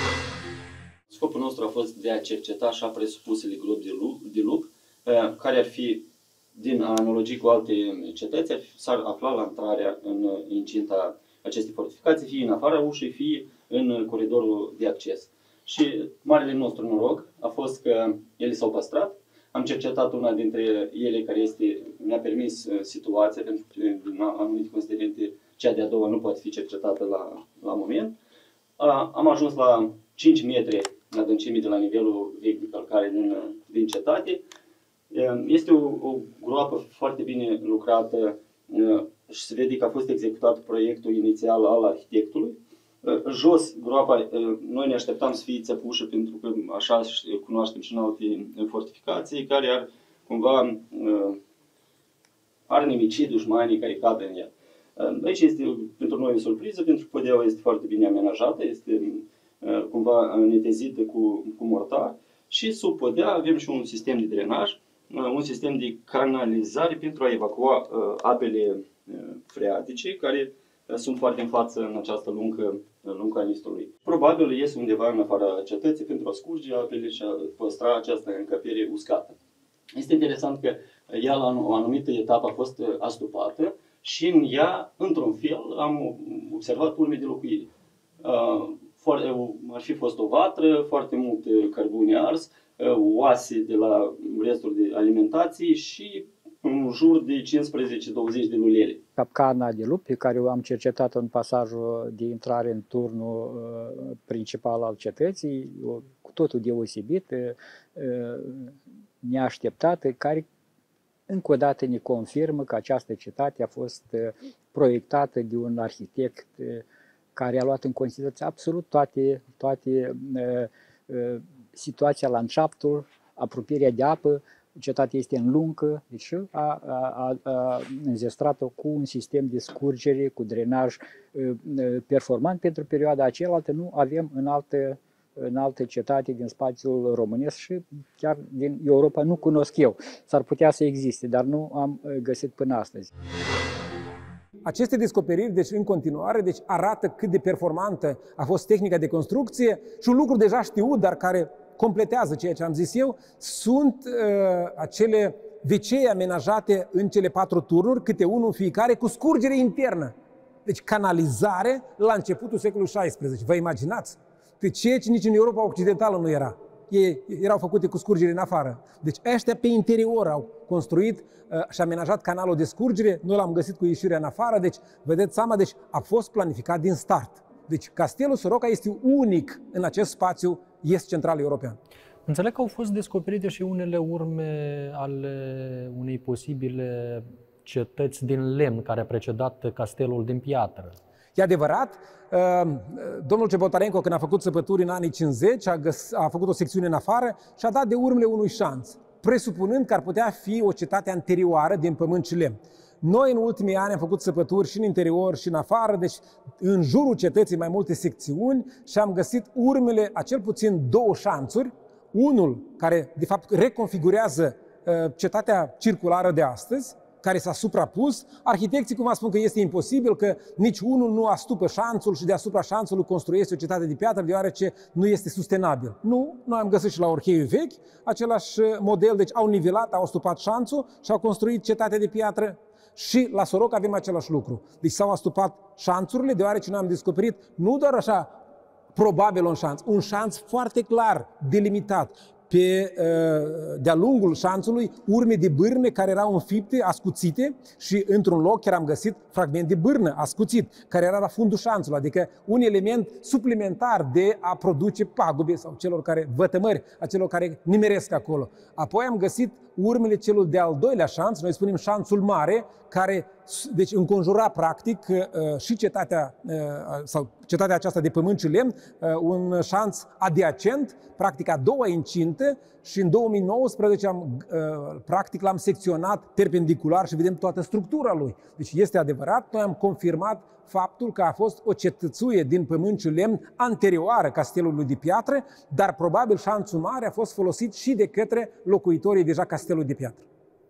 Scopul nostru a fost de a cerceta așa presupusele gropi de lup, care ar fi, din analogii cu alte cetăți, s-ar afla la intrarea în incinta acestei fortificații, fie în afara ușii, fie în coridorul de acces. Și marele nostru noroc a fost că ele s-au păstrat. Am cercetat una dintre ele care ne-a permis situația, pentru că din anumite considerente cea de-a doua nu poate fi cercetată la moment. Am ajuns la 5 metri adâncime de la nivelul vechi de călcare din cetate. Este o groapă foarte bine lucrată și se vede că a fost executat proiectul inițial al arhitectului. Jos, groapa, noi ne așteptam să fie țăpușă pentru că așa cunoaștem și în alte fortificații care ar nimici dușmanii care cad în ea. Aici este pentru noi o surpriză, pentru că podeaua este foarte bine amenajată, este cumva netezită cu mortar și sub podea avem și un sistem de drenaj, un sistem de canalizare pentru a evacua apele freatice care sunt foarte în față în această lungă a Nistrului. Probabil ies undeva în afara cetății pentru a scurge apele și a păstra această încăpere uscată. Este interesant că ea la o anumită etapă a fost astupată și în ea, într-un fel, am observat urme de locuire. Ar fi fost o vatră, foarte mult cărbune ars, oase de la restul de alimentație și în jur de 15-20 de lulele. Capcana de lup, pe care am cercetat-o în pasajul de intrare în turnul principal al cetății, cu totul deosebit, neașteptată, care încă o dată ne confirmă că această cetate a fost proiectată de un arhitect care a luat în considerație absolut toate situația, landschaftul, apropierea de apă. Cetatea este în luncă, deci a înzestrat-o cu un sistem de scurgere, cu drenaj performant. Pentru perioada aceelaltă nu avem în alte cetate din spațiul românesc și chiar din Europa nu cunosc eu. S-ar putea să existe, dar nu am găsit până astăzi. Aceste descoperiri, deci în continuare, deci arată cât de performantă a fost tehnica de construcție și un lucru deja știut, dar care completează ceea ce am zis eu, sunt acele WC-uri amenajate în cele 4 turnuri, câte unul fiecare, cu scurgere internă. Deci canalizare la începutul secolului XVI. Vă imaginați? Deci ceea ce nici în Europa Occidentală nu era. Ei erau făcute cu scurgere în afară. Deci ăștia pe interior au construit și amenajat canalul de scurgere. Noi l-am găsit cu ieșirea în afară. Deci, vedeți seama, deci a fost planificat din start. Deci castelul Soroca este unic în acest spațiu est-central european. Înțeleg că au fost descoperite și unele urme ale unei posibile cetăți din lemn care a precedat castelul din piatră. E adevărat, domnul Cebotarenko, când a făcut săpături în anii 50, a făcut o secțiune în afară și a dat de urmele unui șanț, presupunând că ar putea fi o cetate anterioară din pământ și lemn. Noi în ultimii ani am făcut săpături și în interior și în afară, deci în jurul cetății mai multe secțiuni și am găsit urmele a cel puțin două șanțuri, unul care de fapt reconfigurează cetatea circulară de astăzi, care s-a suprapus. Arhitecții cumva spun că este imposibil, că nici unul nu astupă șanțul și deasupra șanțului construiește o cetate de piatră, deoarece nu este sustenabil. Nu, noi am găsit și la Orheiul Vechi același model, deci au nivelat, au astupat șanțul și au construit cetatea de piatră. Și la Soroca avem același lucru. Deci s-au astupat șanțurile, deoarece noi am descoperit nu doar așa probabil un șanț foarte clar, delimitat. De-a lungul șanțului, urme de bârne care erau înfipte, ascuțite și într-un loc chiar am găsit fragment de bârnă ascuțit, care era la fundul șanțului, adică un element suplimentar de a produce pagube sau vătămări, a celor care nimeresc acolo. Apoi am găsit urmele celul de-al doilea șanț, noi spunem șanțul mare, care deci înconjura practic și cetatea aceasta de pământ și lemn, un șanț adiacent, practic a doua incintă, și în 2019 practic l-am secționat perpendicular și vedem toată structura lui. Deci este adevărat, noi am confirmat faptul că a fost o cetățuie din pământ și lemn anterioară castelului de piatră, dar probabil șanțul mare a fost folosit și de către locuitorii deja castelului de piatră.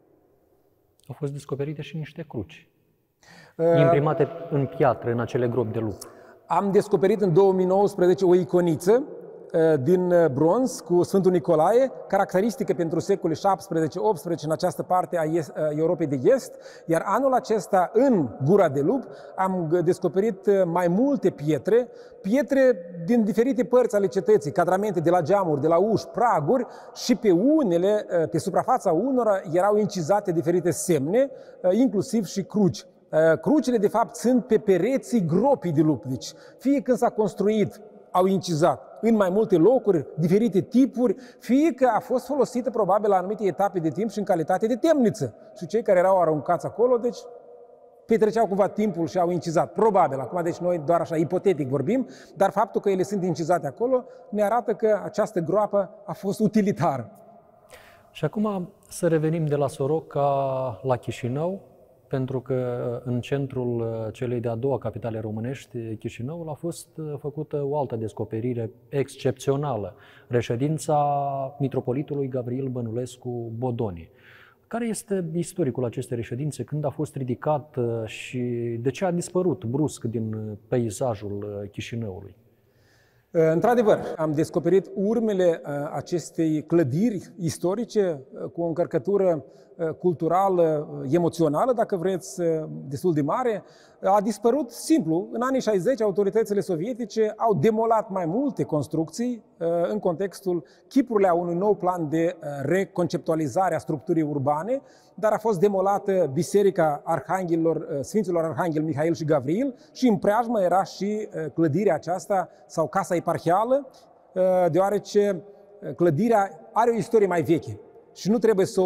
Au fost descoperite și niște cruci imprimate în piatră, în acele gropi de lup. Am descoperit în 2019 o iconiță din bronz cu Sfântul Nicolae, caracteristică pentru secolul 17-18 în această parte a Europei de Est, iar anul acesta în Gura de Lup am descoperit mai multe pietre din diferite părți ale cetății, cadramente de la geamuri, de la uși, praguri, și pe suprafața unora erau incizate diferite semne, inclusiv și cruci. Crucile, de fapt, sunt pe pereții gropii de lup. Deci, fie când s-a construit, au incizat în mai multe locuri, diferite tipuri, fie că a fost folosită probabil la anumite etape de timp și în calitate de temniță. Și cei care erau aruncați acolo, deci petreceau cumva timpul și au incizat. Probabil, acum, deci noi doar așa ipotetic vorbim, dar faptul că ele sunt incizate acolo ne arată că această groapă a fost utilitară. Și acum să revenim de la Soroca la Chișinău, pentru că în centrul celei de-a doua capitale românești, Chișinăul, a fost făcută o altă descoperire excepțională, reședința mitropolitului Gavril Bănulescu Bodoni. Care este istoricul acestei reședințe? Când a fost ridicat și de ce a dispărut brusc din peisajul Chișinăului? Într-adevăr, am descoperit urmele acestei clădiri istorice cu o încărcătură culturală, emoțională, dacă vreți, destul de mare. A dispărut simplu. În anii 60, autoritățile sovietice au demolat mai multe construcții în contextul chipurile a unui nou plan de reconceptualizare a structurii urbane, dar a fost demolată Biserica Sfinților Arhanghel Mihail și Gavril și în preajmă era și clădirea aceasta sau Casa Eparhială, deoarece clădirea are o istorie mai veche. Și nu trebuie să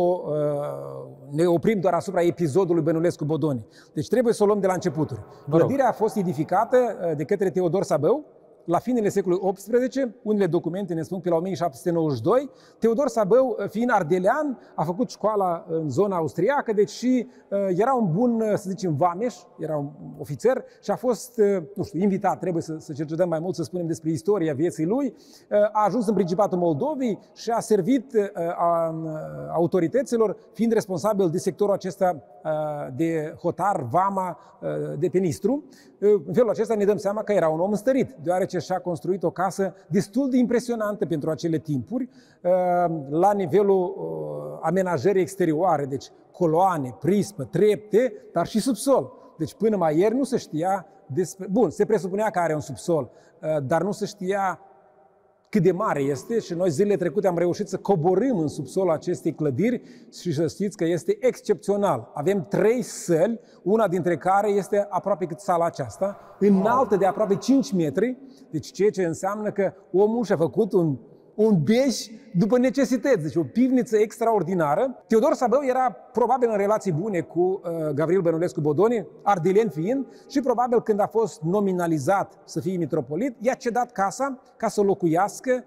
ne oprim doar asupra episodului Bănulescu Bodoni. Deci trebuie să o luăm de la începuturi. Clădirea a fost edificată de către Teodor Sabău la finele secolului XVIII, unele documente ne spun pe la 1792. Teodor Sabău, fiind ardelean, a făcut școala în zona austriacă, deci și era un bun, să zicem, vameș, era un ofițer și a fost, invitat, trebuie să cercetăm mai mult, să spunem despre istoria vieții lui. A ajuns în Principatul Moldovei și a servit autorităților, fiind responsabil de sectorul acesta de hotar, vama, de pe Nistru. În felul acesta ne dăm seama că era un om înstărit, deoarece și-a construit o casă destul de impresionantă pentru acele timpuri, la nivelul amenajării exterioare, deci coloane, prispă, trepte, dar și subsol. Deci până mai ieri nu se știa despre... Bun, se presupunea că are un subsol, dar nu se știa cât de mare este și noi zilele trecute am reușit să coborâm în subsolul acestei clădiri și să știți că este excepțional. Avem 3 săli, una dintre care este aproape cât sala aceasta, înaltă de aproape 5 metri, deci ceea ce înseamnă că omul și-a făcut un un Beș după necesități, deci o pivniță extraordinară. Teodor Sabău era probabil în relații bune cu Gavril Bănulescu Bodoni, ardelen fiind, și probabil când a fost nominalizat să fie mitropolit, i-a cedat casa ca să locuiască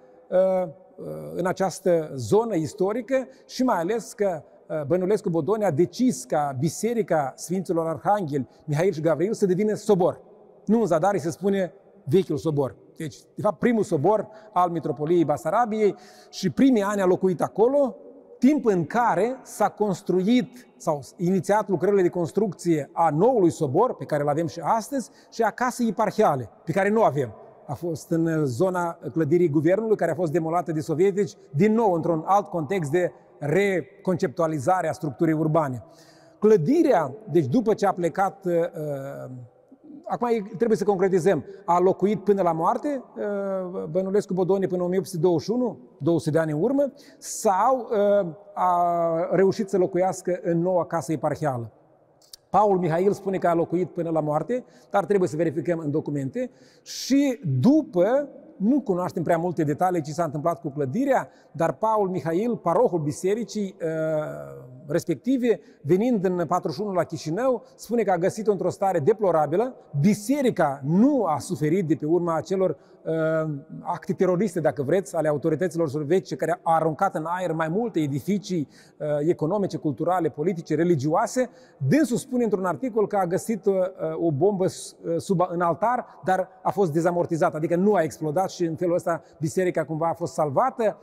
în această zonă istorică și mai ales că Bănulescu Bodoni a decis ca Biserica Sfinților Arhangheli Mihail și Gavril să devină sobor. Nu în Zadarii se spune vechiul sobor. Deci, de fapt, primul sobor al Mitropoliei Basarabiei și primii ani a locuit acolo, timp în care s-a construit sau inițiat lucrările de construcție a noului sobor, pe care îl avem și astăzi, și a casei eparhiale, pe care nu avem. A fost în zona clădirii guvernului, care a fost demolată de sovietici, din nou într-un alt context de reconceptualizare a structurii urbane. Clădirea, deci după ce a plecat, acum trebuie să concretizăm, a locuit până la moarte Bănulescu Bodoni până 1821, 200 de ani în urmă, sau a reușit să locuiască în noua casă eparhială. Paul Mihail spune că a locuit până la moarte, dar trebuie să verificăm în documente. Și după, nu cunoaștem prea multe detalii ce s-a întâmplat cu clădirea, dar Paul Mihail, parohul bisericii respective, venind în 41 la Chișinău, spune că a găsit-o într-o stare deplorabilă. Biserica nu a suferit de pe urma acelor acte teroriste, dacă vreți, ale autorităților sovietice, care au aruncat în aer mai multe edificii economice, culturale, politice, religioase. Dânsul spune într-un articol că a găsit o bombă în altar, dar a fost dezamortizată, adică nu a explodat și în felul ăsta biserica cumva a fost salvată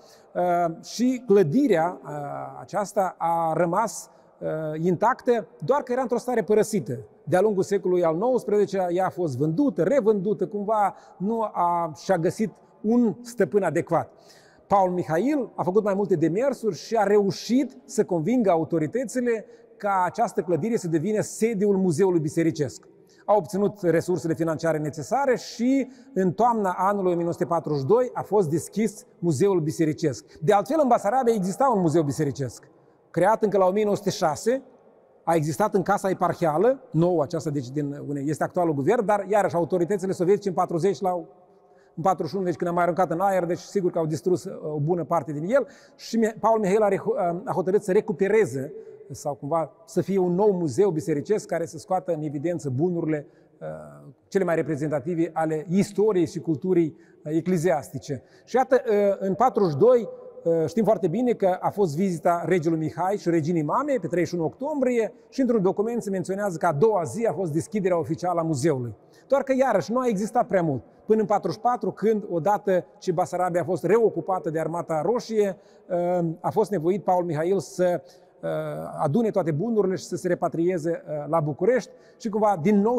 și clădirea aceasta a rămas intactă, doar că era într-o stare părăsită. De-a lungul secolului al XIX-lea ea a fost vândută, revândută, cumva și-a găsit un stăpân adecvat. Paul Mihail a făcut mai multe demersuri și a reușit să convingă autoritățile ca această clădire să devină sediul muzeului bisericesc. A obținut resursele financiare necesare și în toamna anului 1942 a fost deschis muzeul bisericesc. De altfel, în Basarabia exista un muzeu bisericesc, creat încă la 1906, a existat în casa eparhială, nouă aceasta, deci este actualul guvern, dar iarăși autoritățile sovietice în 40 în 41, deci când a mai aruncat în aer, deci sigur că au distrus o bună parte din el și Paul Mihail a hotărât să recupereze sau cumva să fie un nou muzeu bisericesc care să scoată în evidență bunurile cele mai reprezentative ale istoriei și culturii ecleziastice. Și iată, în 42 știm foarte bine că a fost vizita regelui Mihai și reginii Mame pe 31 octombrie și într-un document se menționează că a doua zi a fost deschiderea oficială a muzeului. Doar că iarăși nu a existat prea mult. Până în 44, când odată ce Basarabia a fost reocupată de Armata Roșie, a fost nevoit Paul Mihail să adune toate bunurile și să se repatrieze la București și cumva din nou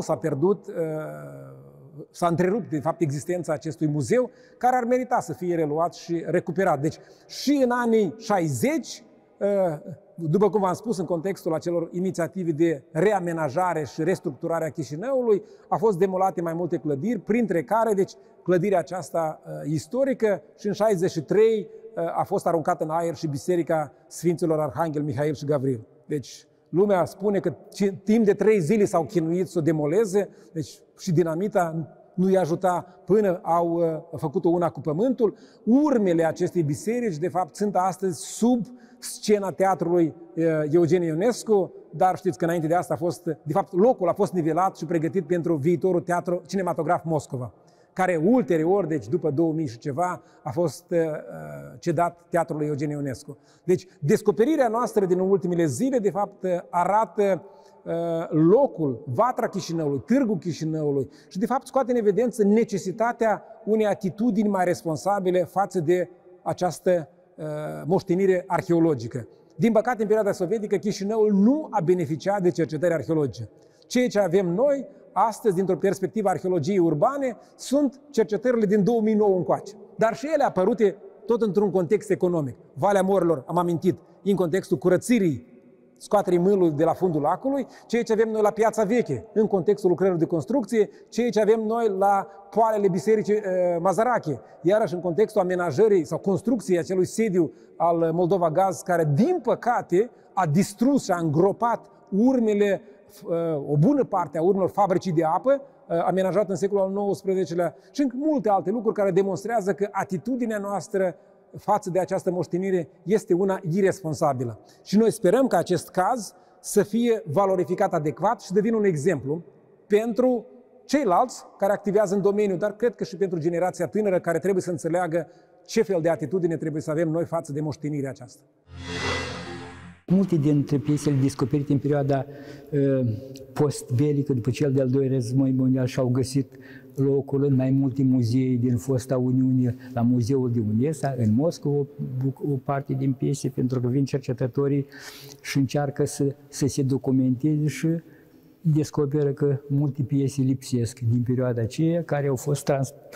s-a întrerupt de fapt existența acestui muzeu, care ar merita să fie reluat și recuperat. Deci și în anii 60, după cum v-am spus, în contextul acelor inițiative de reamenajare și restructurare a Chișinăului, a fost demolate mai multe clădiri, printre care, deci, clădirea aceasta istorică, și în 63 a fost aruncată în aer și Biserica Sfinților Arhanghel Mihail și Gavril. Deci, lumea spune că timp de 3 zile s-au chinuit să o demoleze, deci și dinamita nu i-a ajutat până au făcut-o una cu pământul. Urmele acestei biserici, de fapt, sunt astăzi sub scena teatrului Eugen Ionescu, dar știți că înainte de asta de fapt, locul a fost nivelat și pregătit pentru viitorul teatru cinematograf Moscova, care ulterior, deci după 2000 și ceva, a fost cedat teatrului Eugen Ionescu. Deci, descoperirea noastră din ultimele zile, de fapt, arată locul, vatra Chișinăului, târgul Chișinăului și, de fapt, scoate în evidență necesitatea unei atitudini mai responsabile față de această moștenire arheologică. Din păcate, în perioada sovietică, Chișinăul nu a beneficiat de cercetări arheologice. Ceea ce avem noi astăzi, dintr-o perspectivă arheologiei urbane, sunt cercetările din 2009 încoace. Dar și ele apărute tot într-un context economic. Valea Morilor, am amintit, în contextul curățirii, scoaterii mâlului de la fundul lacului, ceea ce avem noi la Piața Veche, în contextul lucrărilor de construcție, ceea ce avem noi la poalele bisericii Mazarache, iarăși în contextul amenajării sau construcției acelui sediu al Moldova Gaz, care, din păcate, a distrus și a îngropat urmele, o bună parte a urmelor fabricii de apă, amenajată în secolul al XIX-lea și multe alte lucruri care demonstrează că atitudinea noastră față de această moștenire este una iresponsabilă. Și noi sperăm că acest caz să fie valorificat adecvat și să devină un exemplu pentru ceilalți care activează în domeniu, dar cred că și pentru generația tânără care trebuie să înțeleagă ce fel de atitudine trebuie să avem noi față de moștenirea aceasta. Multe dintre piesele descoperite în perioada post-belică, după cel de-al doilea război mondial, și-au găsit locul în mai multe muzee din fosta Uniune, la Muzeul de Unesa, în Moscova, o parte din piese, pentru că vin cercetătorii și încearcă să se documenteze și descoperă că multe piese lipsesc din perioada aceea, care au fost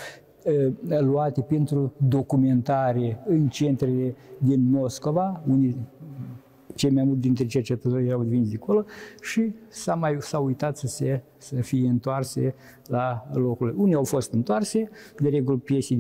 luate pentru documentare în centrele din Moscova, unii cei mai mulți dintre cercetători erau veniți de acolo și s-au uitat să fie întoarse la locurile. Unii au fost întoarse, de regulă piese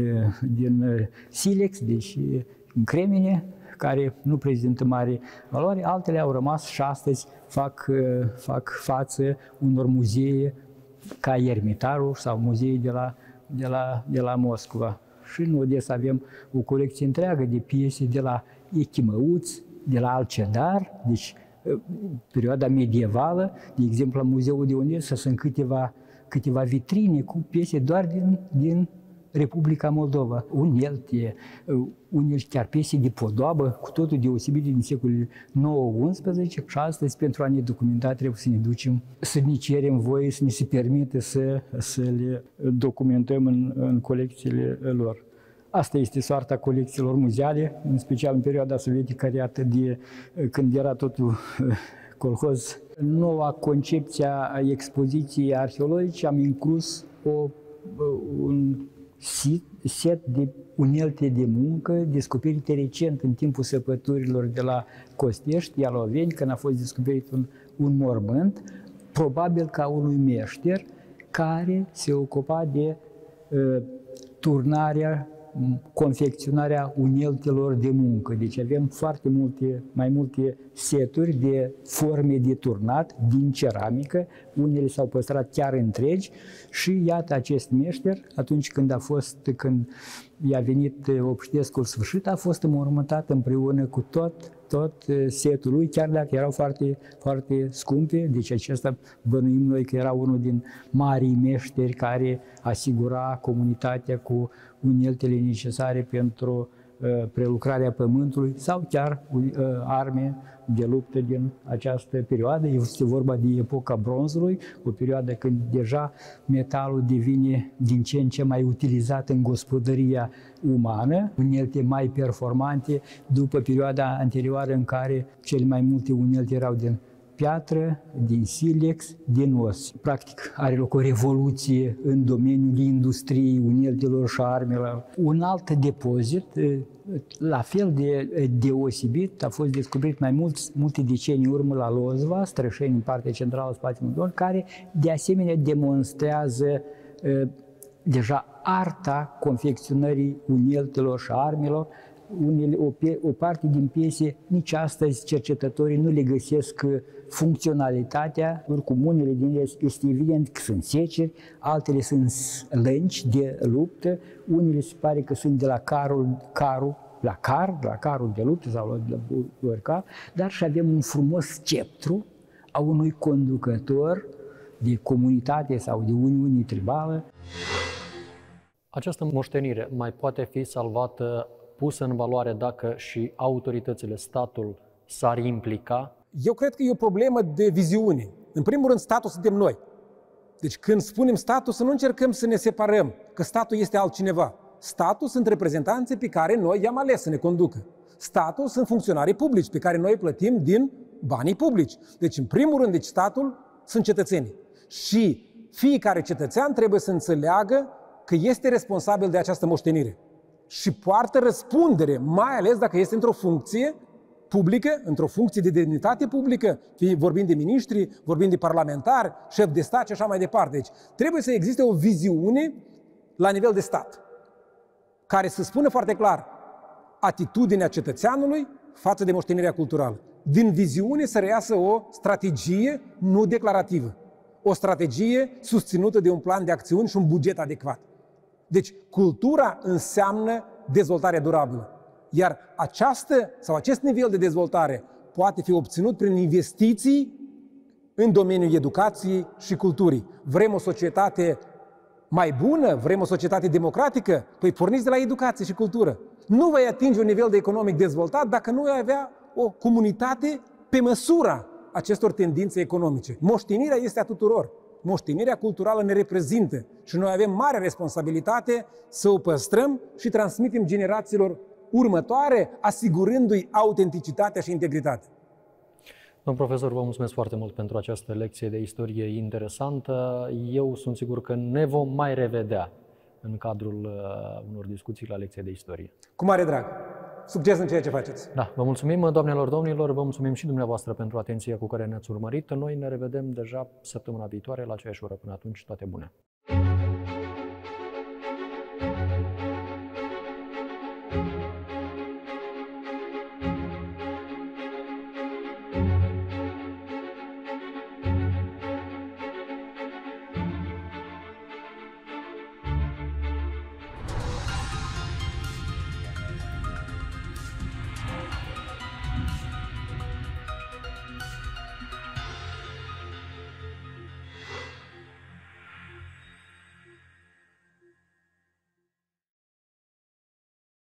din silex, deci în cremene, care nu prezintă mare valoare, altele au rămas și astăzi fac față unor muzee ca Ermitarul sau muzee de la Moscova. Și în Odessa avem o colecție întreagă de piese de la Echimăuț, de la Alcedar, deci perioada medievală, de exemplu la Muzeul de Unesa sunt câteva vitrine cu piese doar din Republica Moldova, unelte, unele chiar piese de podoabă, cu totul deosebite din secolul 9-11 și astăzi pentru a ne documenta trebuie să ne ducem, să ne cerem voie, să ne se permite să le documentăm în colecțiile lor. Asta este soarta colecțiilor muzeale, în special în perioada sovietică, creată când era totul colhoz. În noua concepție a expoziției arheologice am inclus un set de unelte de muncă descoperite recent în timpul săpăturilor de la Costești, Ialoveni, când a fost descoperit un mormânt, probabil ca unui meșter care se ocupa de turnarea, confecționarea uneltelor de muncă. Deci avem mai multe seturi de forme de turnat din ceramică, unele s-au păstrat chiar întregi și iată acest meșter, atunci când i-a venit Obștescul sfârșit, a fost înmormântat împreună cu tot setul lui, chiar dacă erau foarte, foarte scumpe. Deci acesta bănuim noi că era unul din marii meșteri care asigura comunitatea cu uneltele necesare pentru prelucrarea pământului sau chiar arme de luptă din această perioadă. Este vorba de epoca bronzului, o perioadă când deja metalul devine din ce în ce mai utilizat în gospodăria umană, unelte mai performante după perioada anterioară în care cele mai multe unelte erau din piatră, din silex, din os. Practic are loc o revoluție în domeniul industriei, uneltelor și armelor. Un alt depozit, la fel de deosebit, a fost descoperit mai multe decenii urmă la Lozva, Strășeni, în partea centrală a spațiului Moldov, care de asemenea demonstrează deja arta confecționării uneltelor și armelor. O parte din piese, nici astăzi cercetătorii nu le găsesc funcționalitatea, oricum unele din ele este evident că sunt seceri, altele sunt lănci de luptă, unele se pare că sunt de la carul de luptă sau de la dar și avem un frumos sceptru a unui conducător de comunitate sau de uniune tribală. Această moștenire mai poate fi salvată, pusă în valoare dacă și autoritățile, statul s-ar implica? Eu cred că e o problemă de viziune. În primul rând, statul suntem noi. Deci când spunem statul, să nu încercăm să ne separăm, că statul este altcineva. Statul sunt reprezentanții pe care noi i-am ales să ne conducă. Statul sunt funcționarii publici pe care noi îi plătim din banii publici. Deci, în primul rând, statul sunt cetățenii. Și fiecare cetățean trebuie să înțeleagă că este responsabil de această moștenire. Și poartă răspundere, mai ales dacă este într-o funcție publică, într-o funcție de demnitate publică, vorbim de miniștri, vorbim de parlamentari, șef de stat și așa mai departe. Deci trebuie să existe o viziune la nivel de stat, care să spună foarte clar atitudinea cetățeanului față de moștenirea culturală. Din viziune să reiasă o strategie nu declarativă, o strategie susținută de un plan de acțiuni și un buget adecvat. Deci cultura înseamnă dezvoltare durabilă. Iar acest nivel de dezvoltare poate fi obținut prin investiții în domeniul educației și culturii. Vrem o societate mai bună? Vrem o societate democratică? Păi porniți de la educație și cultură. Nu vei atinge un nivel de economic dezvoltat dacă nu vei avea o comunitate pe măsura acestor tendințe economice. Moștenirea este a tuturor. Moștenirea culturală ne reprezintă și noi avem mare responsabilitate să o păstrăm și transmitem generațiilor următoare, asigurându-i autenticitatea și integritatea. Domnul profesor, vă mulțumesc foarte mult pentru această lecție de istorie interesantă. Eu sunt sigur că ne vom mai revedea în cadrul unor discuții la lecție de istorie. Cu mare drag! Succes în ceea ce faceți! Da, vă mulțumim, doamnelor, domnilor, vă mulțumim și dumneavoastră pentru atenția cu care ne-ați urmărit. Noi ne revedem deja săptămâna viitoare la aceeași oră. Până atunci, toate bune!